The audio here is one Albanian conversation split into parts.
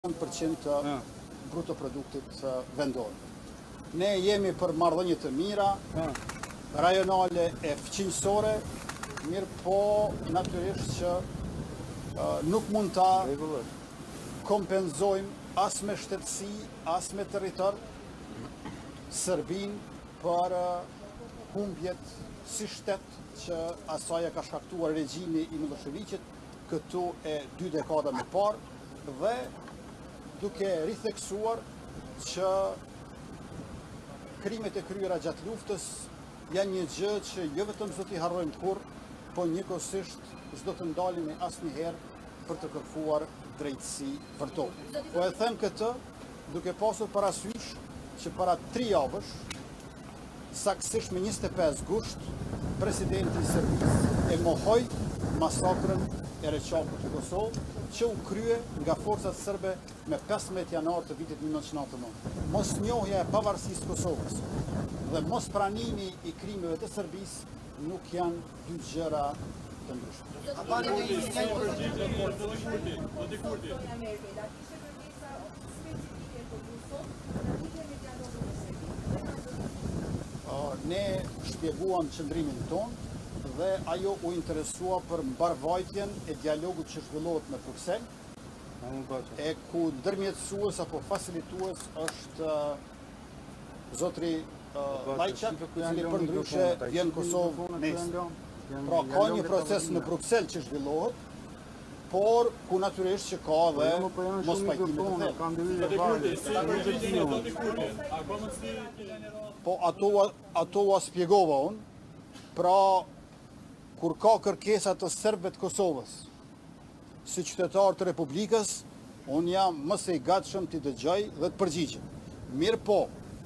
9% të brutoproduktit vendor. Ne jemi për marrëdhënie të mira, rajonale e fqinjësore, mirë po natyrisht që nuk mund ta kompenzojmë as me shtetësi, as me territor Serbinë për humbjet si shtet që asaj ka shkaktuar regjimi i Miloševićit këtu e 2 dekada më parë dhe duke ritheksuar që krimet e kryera gjatë luftës janë një gjë që jo vetëm s'do t'i harrojmë kurrë, po njëkohësisht s'do të ndalemi asnjëherë për të kërkuar drejtësi për to. Po e them këtë duke pasur parasysh që para 3 javësh, saktësisht me 25 gusht, presidenti i Serbisë e mohoi masakrën e Reçaput të Kosovë, që u krye nga forcat serbe me 15 janar të vitit 1999. Mosnjohja e pavarësisë Kosovës dhe mos pranimi i krimeve të Serbisë nuk janë 2 gjëra të ndryshme. Ne shpjeguam qëndrimin tonë dhe ajo u interesua për mbarvajtjen e dialogut që zhvillohet me Bruksel, e ku ndërmjetësues apo facilitues është zotri Lajçak, i cili përndryshe vjen në Kosovë nesër. Pra ka një proces në Bruksel që zhvillohet, por ku natyrisht që ka dhe mos pajtimit të thellë. Po ato u spjegova unë, pra kur ka kërkesa të serbëve të Kosovës, si qytetar të Republikës, unë jam më së i gatshëm t'i dëgjoj dhe të përgjigjem. Mirë po,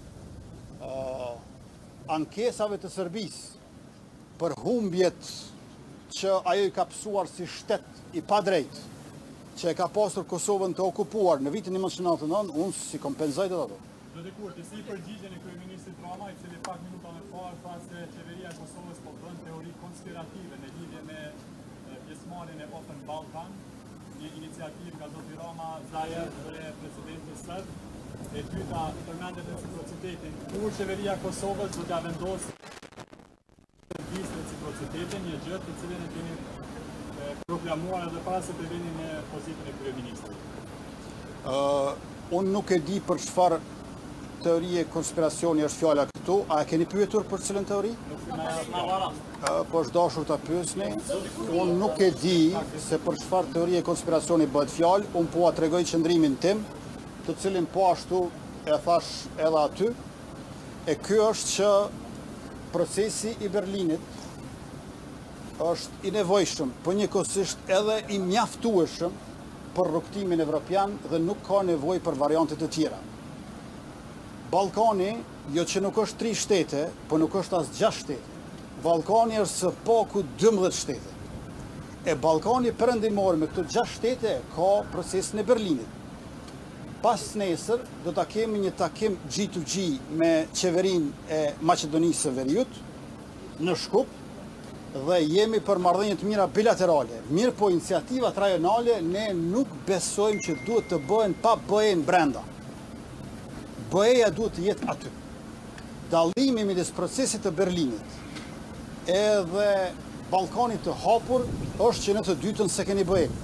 ankesave të Serbisë për humbjet që ajo i ka pësuar si shtet i padrejt, që e ka pasur Kosovën të okupuar në vitin 1999, unë si kompenzoj të ato. Zoti Kurti, si përgjigjen e kryeministit Rama, i cili pak minuta më parë tha se qeveria e Kosovës po bën teori konspirative në lidhje me pjesëmarrjen e Open Balkan, një iniciativë nga zoti Rama, Zaev dhe presidenti serb. E dyta, përmendet reciprocitetin. Kur qeveria e Kosovës do t'ia vendosë reciprocitetin, një gjë të cilën e keni proklamuar edhe para se të vini në pozitën e kryeministrit. Unë nuk e di për çfarë teorie konspiracioni është fjala këtu. A e keni pyetur për cilën teori? Po është dashur ta pyesni. Unë nuk e di se për çfarë teorie konspiracioni bëhet fjalë. Unë po a tregoj qëndrimin tim, të cilin po ashtu e thash edhe aty. E ky është që procesi i Berlinit është i nevojshëm, po njëkohësisht edhe i mjaftueshëm për rrugtimin evropian dhe nuk ka nevojë për variante të tjera. Ballkani, jo që nuk është 3 shtete, po nuk është as 6 shtete. Ballkani është së paku 12 shtete. E Ballkani perëndimor me këto 6 shtete ka procesin e Berlinit. Pas nesër do ta kemi një takim G2G me qeverinë e Maqedonisë së Veriut në Shkup dhe jemi për marrëdhënie të mira bilaterale. Mirë po iniciativat rajonale ne nuk besojmë që duhet të bëhen pa BE-n brenda. BE-ja duhet të jetë aty. Dallimi midis procesit të Berlinit edhe Ballkanit të hapur është që në të dytën se keni BE-n.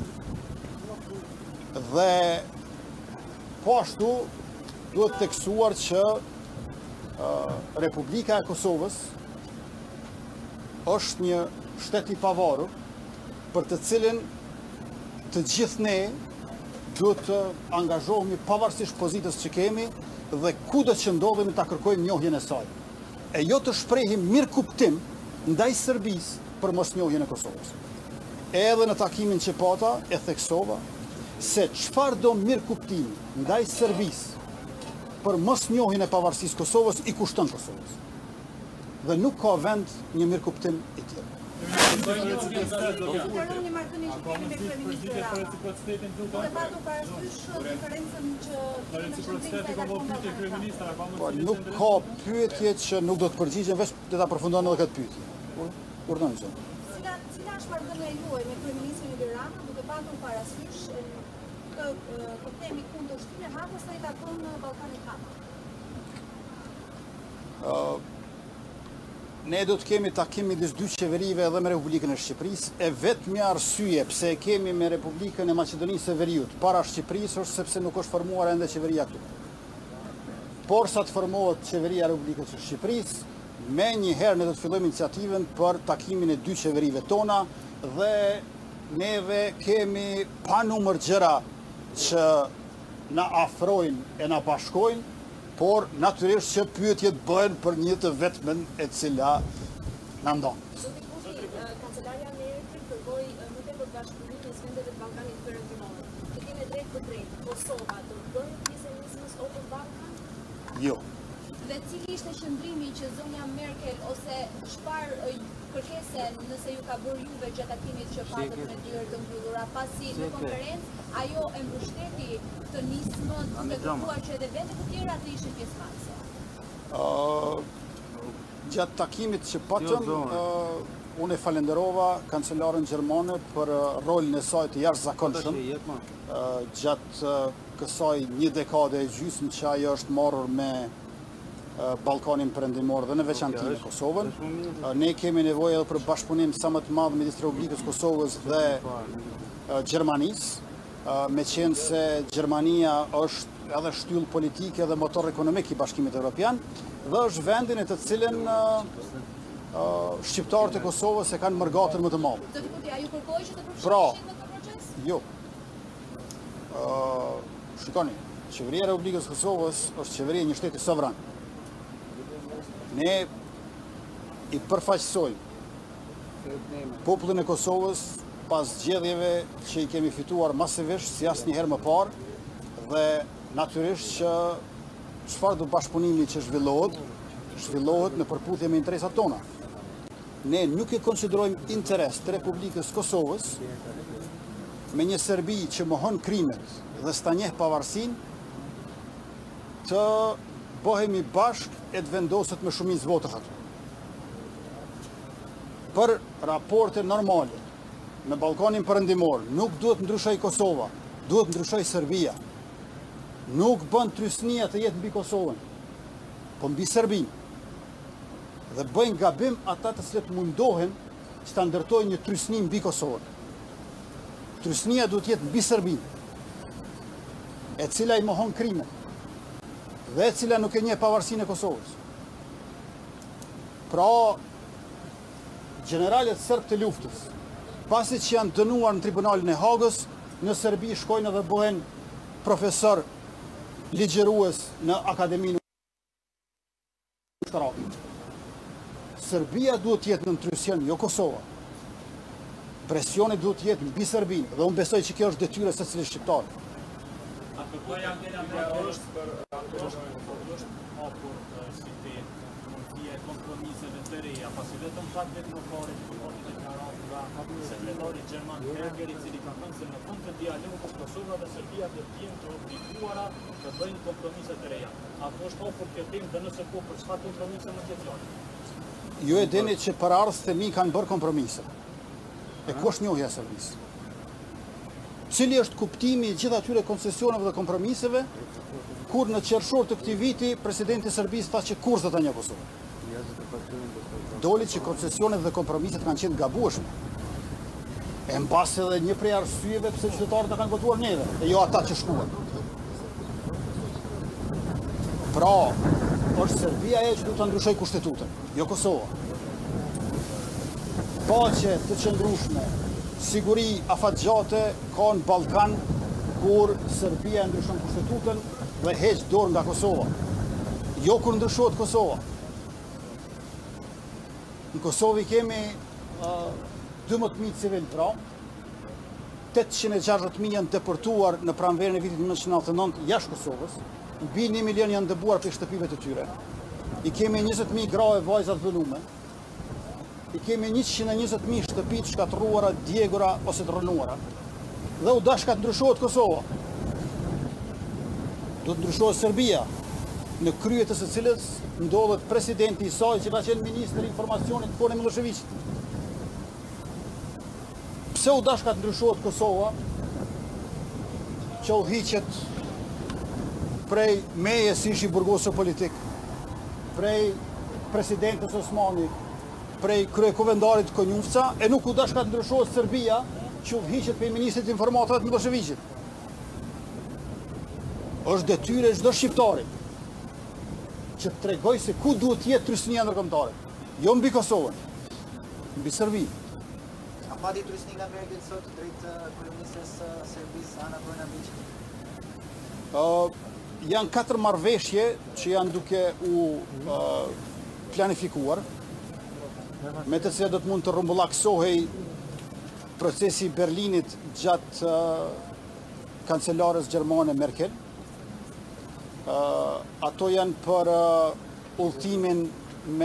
Dhe po ashtu duhet teksuar që Republika e Kosovës është një shtet i pavarur për të cilin të gjithë ne duhet të angazhohemi pavarësisht pozitës që kemi dhe kudo që ndodhemi ta kërkojmë njohjen e saj. E jo të shprehim mirëkuptim ndaj Serbisë për mosnjohjen e Kosovës. Edhe në takimin që pata e theksova se çfarë do mirëkuptimi ndaj Serbisë për mosnjohjen e pavarësisë Kosovës i kushton Kosovës. Dhe nuk ka vend një mirëkuptim i tillë. Nuk ka pyetje që nuk do të përgjigjem, veç do ta përfundon edhe këtë pyetje. Urdhëroni zonë. Cila është marrëdhënia juaj me kryeministrin Edi Rama, duke patur parasysh po themi kundërshtimin e hapës sa i takon Ballkanit hapa? Ne do të kemi takim midis dy qeverive edhe me Republikën e Shqipërisë, e vetmi arsye pse e kemi me Republikën e Maqedonisë së Veriut para Shqipërisë është sepse nuk është formuar ende qeveria këtu. Por sa të formohet qeveria e Republikës së Shqipërisë, me njëherë ne do të fillojmë iniciativën për takimin e dy qeverive tona dhe neve kemi pa numër gjëra që na afrojnë e na bashkojnë, por natyrisht që pyetjet bëhen për një të vetmen e cila na ndonë. Kancelaria e Amerikës kërkoi më tepër bashkëpunimin mes vendeve të Ballkanit Perëndimor. Të kemi drejt për drejt, Kosova do të bëjë pjesë e nismës Open Balkan? Jo. Dhe cili ishte qëndrimi që zonja Merkel ose çfarë kërkese nëse ju ka bërë juve gjatë takimit që patët me dyert të mbyllura, pasi në konferencë ajo e mbështeti të nismën të kërkuar që edhe vende të tjera të ishin pjesëmarrëse? Gjatë takimit që patëm, unë e falenderova kancelaren gjermane për rolin e saj të jashtëzakonshëm gjatë kësaj një dekade e gjysmë që ajo është marrur me Ballkanin Perëndimor dhe në veçantë me Kosovën. Ne kemi nevojë edhe për bashkëpunim sa më të madh midis Republikës Kosovës dhe Gjermanisë, me qenë se Gjermania është edhe shtyllë politike dhe motor ekonomik i Bashkimit Evropian dhe është vendin e të cilën shqiptarët e Kosovës e kanë mërgatën më të madhe. Zoti Kurti, a ju kërkoi që të përfshiheni në këtë proces? Jo. Shikoni, qeveria e Republikës Kosovës është qeveria e një shteti sovran. Ne i përfaqësojmë popullin e Kosovës pas zgjedhjeve që i kemi fituar masivisht si asnjëherë më parë dhe natyrisht që çfarë do bashkëpunimi që zhvillohet në përputhje me interesat tona. Ne nuk e konsiderojmë interes të Republikës Kosovës me një Serbi që mohon krimet dhe s'ta njeh pavarësinë të bëhemi bashkë e të vendoset me shumicë votësh aty. Për raporte normale me Ballkanin Perëndimor nuk duhet ndryshoj Kosova, duhet ndryshoj Serbia. Nuk bën trysnia të jetë mbi Kosovën, po mbi Serbinë. Dhe bëjnë gabim ata të cilët mundohen që ta ndërtojnë një trysni mbi Kosovën. Trysnia duhet jetë mbi Serbinë, e cila i mohon krimet dhe e cila nuk e njeh pavarësinë e Kosovës. Pra, generalet serb të luftës, pasi që janë dënuar në tribunalin e Hagës, në Serbi shkojnë dhe bëhen profesor ligjërues në Akademinë Ushtarake. Serbia duhet jetë në ndrysjem, jo Kosova. Presioni duhet jetë mbi Serbinë dhe unë besoj që kjo është detyrë e secilit shqiptar. Kompromiseve të reja, pasi vetëm 7 vjet më parë që po deklarat nga sekretari gjerman Berger, i cili ka thënë se në fund të dialogut Kosova dhe Serbia do të jenë të obliguara të bëjnë kompromise të reja. Apo është hapur kjo temë dhe nëse po për çfarë kompromise më të thonë? Ju e dini që paraardhësit e mi kanë bërë kompromise. E ku është njohja e Serbisë? Cili është kuptimi i gjithë atyre koncesioneve dhe kompromiseve, kur në qershor të këtij viti presidenti i Serbisë tha që kurrë do ta njohë Kosovën. Doli që koncesionet dhe kompromiset kanë qenë gabueshme. E mbas edhe një prej arsyeve pse qytetarët kanë votuar neve, e jo ata që shkuan. Pra, është Serbia e që duhet të ndryshoj kushtetutën, jo Kosova. Paqe të qëndrueshme, siguri afatgjate ka në Ballkan kur Serbia ndryshon kushtetutën dhe heq dorë nga Kosova. Jo kur ndryshohet Kosova. Në Kosovë kemi 12.000 civil pra, 860.000 janë deportuar në pranverën e vitit 1999 jashtë Kosovës, mbi 1 milion janë dëbuar për shtëpive të tyre. I kemi 20.000 gra e vajza të dhënume. I kemi 120.000 shtëpi të shkatërruara, djegura ose të rënuara. Dhe u dashka të ndryshohet Kosova. Do të ndryshohet Serbia, në krye të së cilës ndodhet presidenti i saj që ka qenë ministri i informacionit në kohën e Miloševićit. Pse u dashka të ndryshohet Kosova? që udhëhiqet prej meje si ishi burgosur politik, prej presidentës Osmani, prej kryekovendarit Konjufca, e nuk u dash ka të ndryshohet Serbia, që udhëhiqet prej ministrit informatave të Miloševićit. Është detyre çdo shqiptari që të tregoj se ku duhet jetë trysnia ndërkombëtare, jo mbi Kosovën, mbi Serbi. A pati trysni nga Merkel sot drejt kryeministres Serbisë Ana Brnabić? Janë 4 marrëveshje që janë duke u planifikuar, me të cilat do të mund të rrumbullaksohej procesi i Berlinit gjatë kancelarës gjermane Merkel. Ato janë për udhëtimin me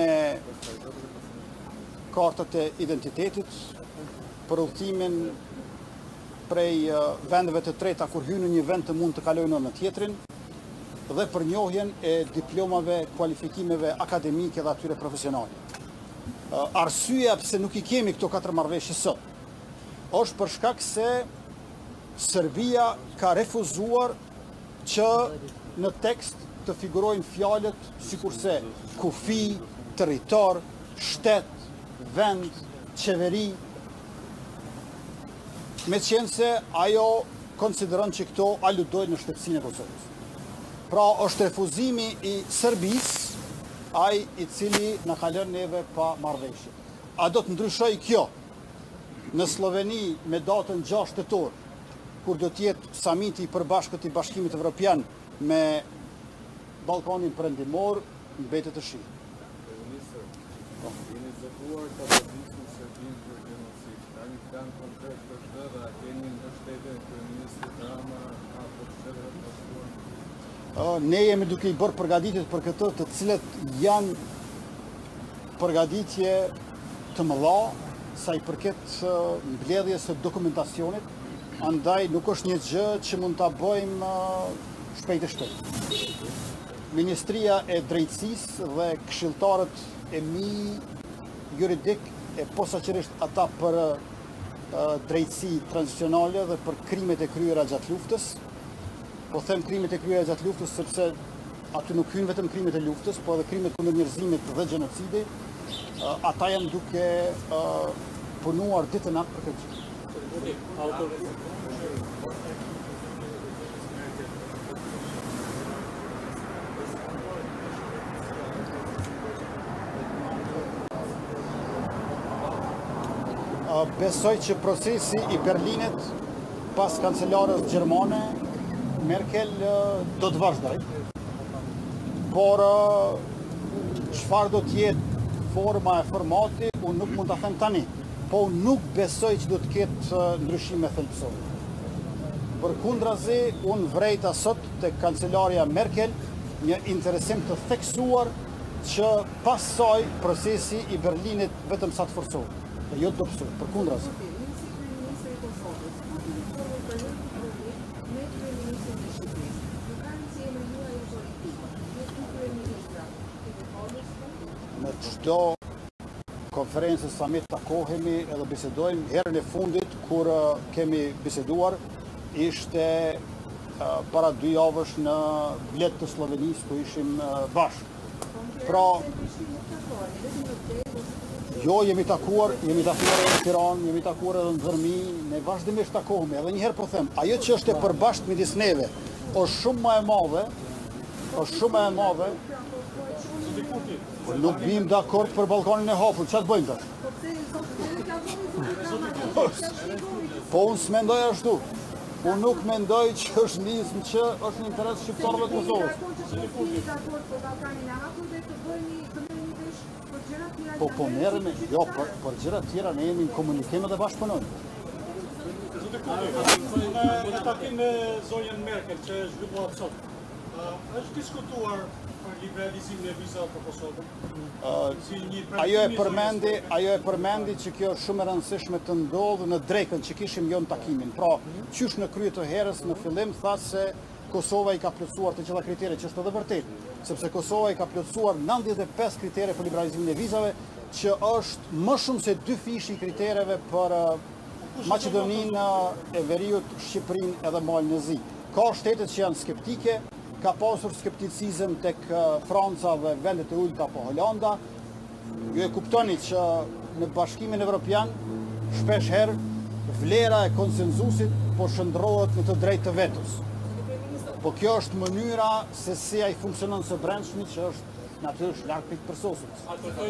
kartët e identitetit, për udhëtimin prej vendeve të treta kur hynë në një vend të mund të kalojnë në tjetrin, dhe për njohjen e diplomave, kualifikimeve akademike dhe atyre profesionale. Arsyeja pse nuk i kemi këto 4 marrëveshje sot është për shkak se Serbia ka refuzuar që në tekst të figurojnë fjalët sikurse kufi, territor, shtet, vend, qeveri, me qenë se ajo konsideron që këto aludojnë në shtetësinë e Kosovës. Pra është refuzimi i Serbisë, ai i cili na ka lënë neve pa marrëveshje. A do të ndryshoj kjo në Sloveni me datën 6 tetor, kur do të jetë samiti i përbashkët i Bashkimit Evropian me Ballkanin Perëndimor, mbetet të shi. Jeni zgjuar të përgjigjni Serbinë për genocid. Tani plan konkret për këtë dhe a keni mbështetje kryeministit Rama apo shtetet bashkuara? Ne jemi duke i bërë përgatitjet për këtë, të cilët janë përgatitje të mëdha sa i përket mbledhjes së dokumentacionit, andaj nuk është një gjë që mund ta bëjmë shpejt e shpejt. Ministria e Drejtësisë dhe këshilltarët e mi juridik e posaçërisht ata për drejtësi tranzicionale dhe për krimet e kryera gjatë luftës. Po them krimet e kryera gjatë luftës sepse aty nuk hyn vetëm krimet e luftës, po edhe krimet kundër njerëzimit dhe gjenocidi. Ata janë duke punuar ditë e natë për këtë gjë. Besoj që procesi i Berlinit pas kancelarës gjermane Merkel do të vazhdoj, por çfarë do të jetë forma e formati, unë nuk mund ta them tani, po unë nuk besoj që do të ketë ndryshime thelbësore. Përkundrazi, unë vrejta sot tek kancelarja Merkel një interesim të theksuar që pas saj procesi i Berlinit vetëm sa të forcohet. E jo të dobësur, përkundrazi. Në çdo konferencë summit takohemi edhe bisedojmë. Herën e fundit kur kemi biseduar ishte para 2 javësh në Bled të Slovenisë ku ishim bashkë. Pra jo, jemi takuar edhe në Tiranë, jemi takuar edhe në Dhërmi, ne vazhdimisht takohemi. Edhe një herë po them, ajo që është e përbashkët midis neve, është shumë më e madhe, nuk bim dakord për Ballkanin e hapur, çfarë të bëjmë tash? Po unë s'mendoj ashtu. Unë nuk mendoj që është nismë që është në interes shqiptarëve të Kosovës. Po merremi, jo, për gjëra tjera ne jemi në komunikim dhe bashkëpunojmë. Në takim me zonjën Merkel që është zhvilluar sot, është diskutuar për liberalizimin e vizave për Kosovën? Ajo e përmendi që kjo është shumë e rëndësishme të ndodhë në drekën që kishim jo në takimin. Pra, qysh në krye të herës në fillim tha se Kosova i ka plotësuar të gjitha kriteret, që është edhe vërtet, sepse Kosova i ka plotësuar 95 kritere për liberalizimin e vizave, që është më shumë se 2 fishi kritereve për Maqedoninë e Veriut, Shqipërinë edhe Malën e Zi. Ka shtetet që janë skeptike, ka pasur skepticizëm tek Franca dhe vendet e ulta apo Holanda. Ju e kuptoni që në Bashkimin Evropian shpesh herë vlera e konsenzusit po shndrohet në të drejtë të vetos. Po kjo është mënyra se si ai funksionon së brendshmi, që është natyrisht larg pikëpërsosjes.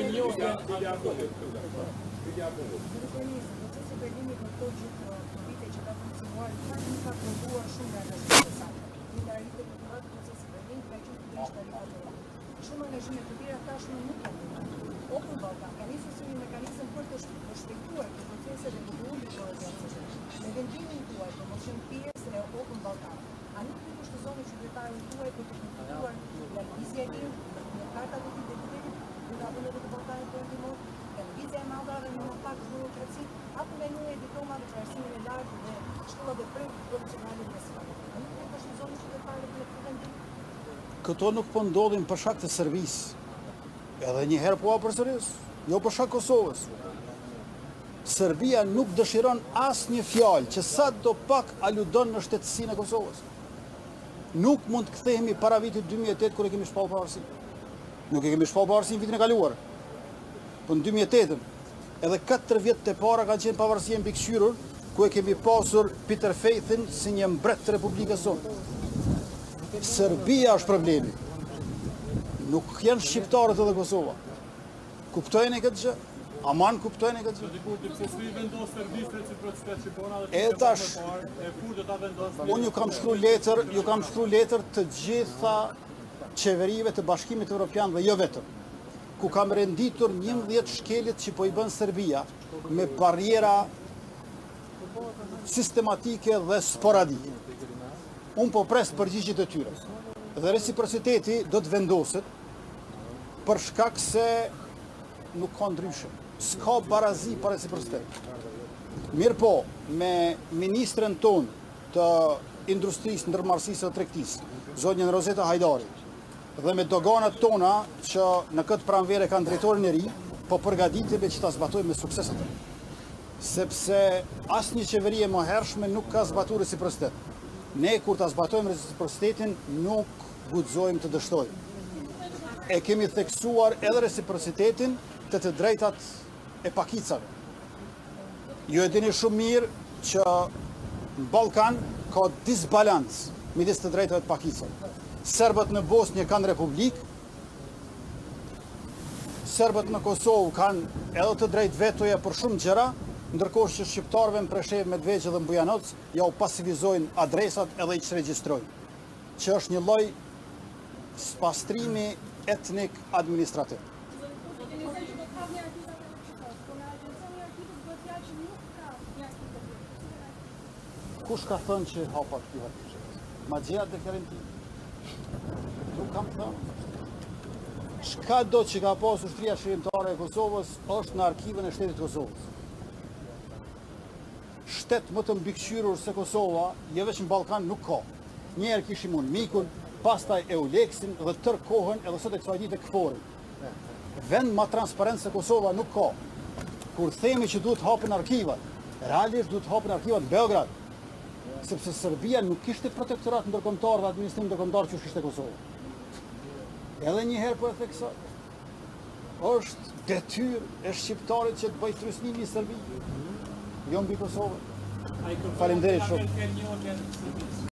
Shumë angazhime të tjera tashmë nuk kanë. Open Balkan ka nisur si një mekanizëm për të shpejtuar të proceset e burimit të organizacionit. Me vendimin tuaj për mos qenë pjesë e Open Balkan, a nuk i kushtozoni qytetarin tuaj për të kuptuar lëvizja e tij në kartat e identitetit nga vendet e Ballkanit Perëndimor, lëvizja e madhe në pak demokraci, apo menuja e diplomave për arsimin e lartë dhe shkollat e profesionale universitare. A nuk i kushtozoni qytetarin për këtë vendim? Këto nuk po ndodhin për shkak të Serbisë. Edhe një herë po përsëris, jo për shkak Kosovës. Serbia nuk dëshiron asnjë fjalë që sa do pak aludon në shtetësinë e Kosovës. Nuk mund të kthehemi para vitit 2008 kur e kemi shpallur pavarësinë. Nuk e kemi shpallur pavarësinë vitin e kaluar. Po në 2008 edhe 4 vjet e para kanë qenë pavarësia mbikëqyrur, ku e kemi pasur Peter Fejthin si një mbret të Republikës sonë. Serbia është problemi. Nuk janë shqiptarët edhe Kosova. Kuptojnë e këtë gjë? Aman kuptojnë e këtë gjë? E tash, unë ju kam shkruar letër të gjitha qeverive të Bashkimit Evropian dhe jo vetëm, ku kam renditur 11 shkelit që po i bën Serbia me barriera sistematike dhe sporadike. Unë po pres përgjigjet e tyre. Dhe reciprociteti do të vendoset për shkak se nuk ka ndryshim. S'ka barazi për reciprocitet. Mirë po, me ministren ton të industrisë, ndërmarrësisë dhe tregtisë, zonjën Rozeta Hajdari, dhe me doganat tona që në këtë pranvere kanë drejtorin e ri, po përgatitemi që ta zbatojmë me sukses atë. Sepse asnjë qeveri e mëhershme nuk ka zbatuar reciprocitet. Ne kur ta zbatojmë reciprocitetin nuk guxojmë të dështojmë. E kemi theksuar edhe reciprocitetin të drejtat e pakicave. Ju e dini shumë mirë që në Ballkan ka disbalans midis të drejtave të pakicave. Serbët në Bosnjë kanë republikë, serbët në Kosovë kanë edhe të drejtë vetoja për shumë gjëra, ndërkohë që shqiptarëve në Preshevë, Medvegjë dhe në Bujanoc ja u pasivizojnë adresat edhe i çregistrojnë, që është një lloj spastrimi etnik administrativ. Kush ka thënë që hapa këtu arkivet? Ma gjeja deklarim tim. Nuk kam thënë. Çka do që ka pasur Ushtria Shërimtare e Kosovës është në arkivën e shtetit të Kosovës. Shtet më të mbikëqyrur se Kosova, jo vetëm në Ballkan nuk ka. Njëherë kishim unë Mikun, pastaj Euleksin dhe tërë kohën edhe sot e kësaj dite Kforin. Vend më transparent se Kosova nuk ka. Kur themi që duhet hapen arkivat, realisht duhet hapen arkivat në Beograd, sepse Serbia nuk kishte protektorat ndërkombëtar dhe administrim ndërkombëtar që kishte Kosova. Edhe një herë po e theksoj. Është detyrë e shqiptarit që të bëjë trysnimi i Serbisë, jo mbi Kosovën. Faleminderit shumë.